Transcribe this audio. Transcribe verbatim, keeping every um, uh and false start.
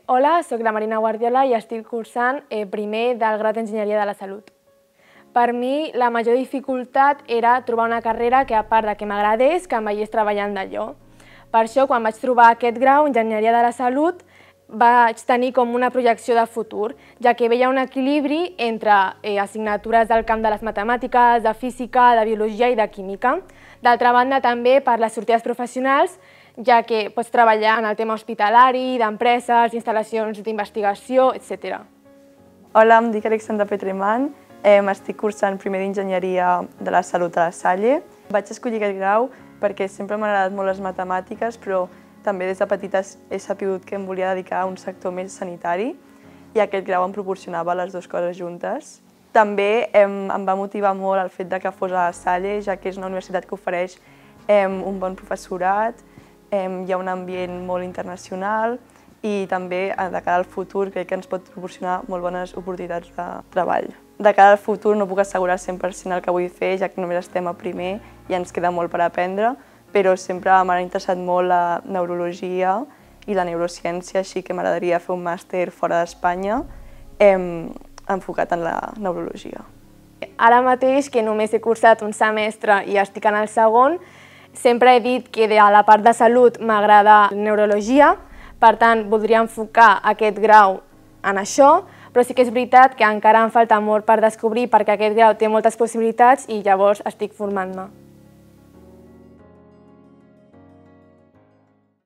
Hola, soc la Marina Guardiola i estic cursant eh, primer del grau d'Enginyeria de la Salut. Per mi, la major dificultat era trobar una carrera que, a part de que m'agradés, que em veiés treballant d'allò. Per això, quan vaig trobar aquest grau, Enginyeria de la Salut, vaig tenir com una projecció de futur, ja que veia un equilibri entre eh, assignatures del camp de les matemàtiques, de física, de biologia i de química. D'altra banda, també per les sortides professionals, ja que pots treballar en el tema hospitalari, d'empreses, instal·lacions d'investigació, etcètera. Hola, em dic Alexandra Petremant, eh, estic cursant primer d'Enginyeria de la Salut a la Salle. Vaig escollir aquest grau perquè sempre m'han agradat molt les matemàtiques, però també des de petita he sabut que em volia dedicar a un sector més sanitari i aquest grau em proporcionava les dues coses juntes. També em, em va motivar molt el fet de que fos a la Salle, ja que és una universitat que ofereix eh, un bon professorat, eh, hi ha un ambient molt internacional i també de cara al futur crec que ens pot proporcionar molt bones oportunitats de treball. De cara al futur no puc assegurar cent per cent el que vull fer, ja que només estem a primer i ens queda molt per aprendre, però sempre m'ha interessat molt la neurologia i la neurociència, així que m'agradaria fer un màster fora d'Espanya eh, enfocat en la neurologia. Ara mateix, que només he cursat un semestre i estic en el segon, sempre he dit que a la part de salut m'agrada neurologia, per tant voldria enfocar aquest grau en això, però sí que és veritat que encara em falta molt per descobrir perquè aquest grau té moltes possibilitats i llavors estic formant-me.